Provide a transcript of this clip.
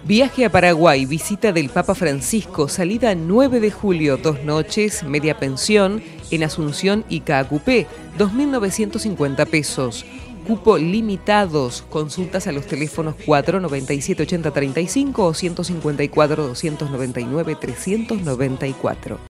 Viaje a Paraguay, visita del Papa Francisco, salida 9 de julio, 2 noches, media pensión, en Asunción y Caacupé, 2.950 pesos. Cupo limitados, consultas a los teléfonos 497 80 35 o 154 299 394.